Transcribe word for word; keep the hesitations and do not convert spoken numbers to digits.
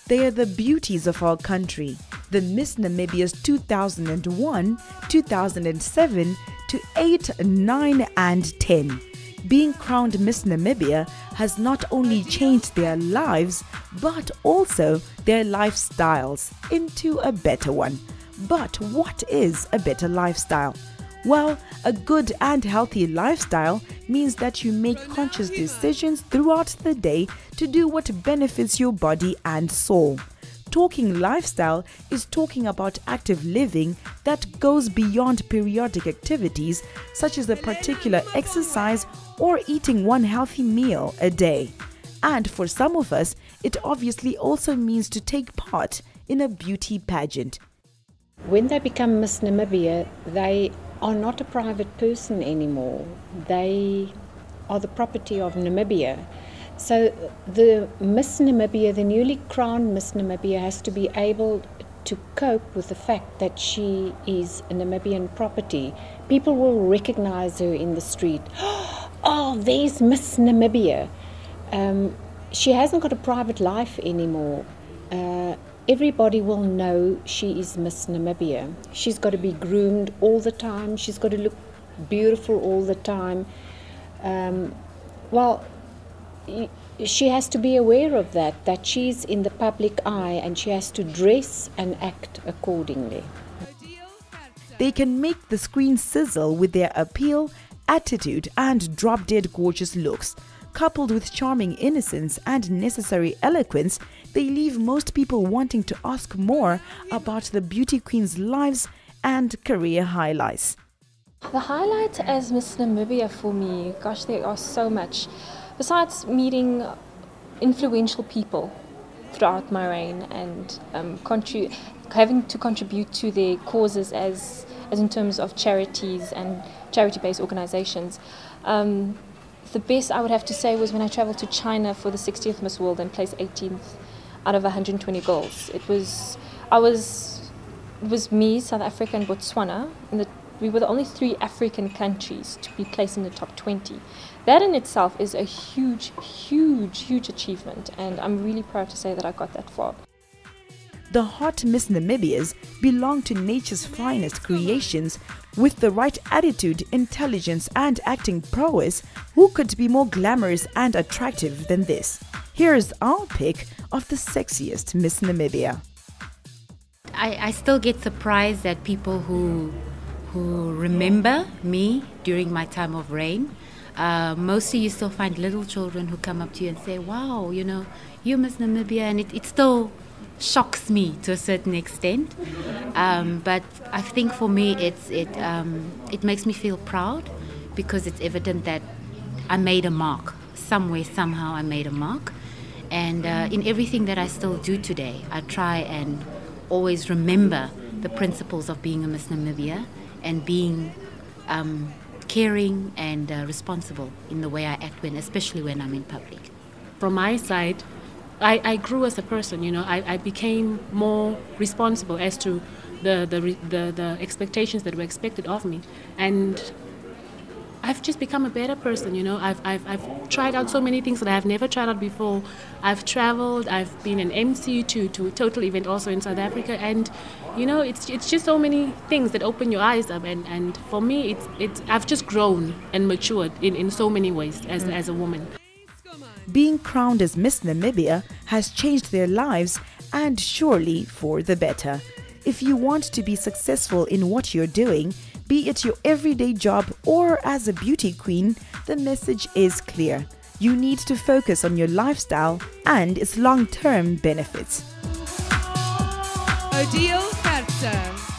They are the beauties of our country. The Miss Namibia's two thousand one, two thousand seven to eight, nine and ten. Being crowned Miss Namibia has not only changed their lives, but also their lifestyles into a better one. But what is a better lifestyle? Well, a good and healthy lifestyle means that you make conscious decisions throughout the day to do what benefits your body and soul. Talking lifestyle is talking about active living that goes beyond periodic activities such as a particular exercise or eating one healthy meal a day. And for some of us, it obviously also means to take part in a beauty pageant. When they become Miss Namibia, they are not a private person anymore. They are the property of Namibia. So the Miss Namibia, the newly crowned Miss Namibia, has to be able to cope with the fact that she is a Namibian property. People will recognize her in the street. Oh, there's Miss Namibia. Um, she hasn't got a private life anymore. Uh, Everybody will know she is Miss Namibia. She's got to be groomed all the time. She's got to look beautiful all the time. Um, well, she has to be aware of that, that she's in the public eye and she has to dress and act accordingly. They can make the screen sizzle with their appeal, attitude and drop-dead gorgeous looks. Coupled with charming innocence and necessary eloquence, they leave most people wanting to ask more about the beauty queen's lives and career highlights. The highlight as Miss Namibia for me, gosh, there are so much. Besides meeting influential people throughout my reign and um, contri- having to contribute to their causes as, as in terms of charities and charity-based organizations. Um, The best I would have to say was when I traveled to China for the sixtieth Miss World and placed eighteenth out of one hundred twenty girls. It was, I was, it was me, South Africa and Botswana. And the, we were the only three African countries to be placed in the top twenty. That in itself is a huge, huge, huge achievement. And I'm really proud to say that I got that far. The hot Miss Namibias belong to nature's finest creations. With the right attitude, intelligence and acting prowess, who could be more glamorous and attractive than this? Here's our pick of the sexiest Miss Namibia. I, I still get surprised at people who, who remember me during my time of reign. Uh, mostly you still find little children who come up to you and say, wow, you know, you're Miss Namibia, and it, it still shocks me to a certain extent, um, but I think for me it's it um, it makes me feel proud because it's evident that I made a mark somewhere, somehow I made a mark, and uh, in everything that I still do today, I try and always remember the principles of being a Miss Namibia and being um, caring and uh, responsible in the way I act when, especially when I'm in public. From my side, I, I grew as a person, you know, I, I became more responsible as to the, the, the, the expectations that were expected of me. And I've just become a better person, you know. I've, I've, I've tried out so many things that I've never tried out before. I've traveled, I've been an M C to, to a total event also in South Africa. And, you know, it's it's just so many things that open your eyes up. And, and for me, it's, it's I've just grown and matured in, in so many ways as, mm. as a woman. Being crowned as Miss Namibia has changed their lives, and surely for the better. If you want to be successful in what you're doing, be it your everyday job or as a beauty queen, the message is clear. You need to focus on your lifestyle and its long-term benefits. Odile Verster.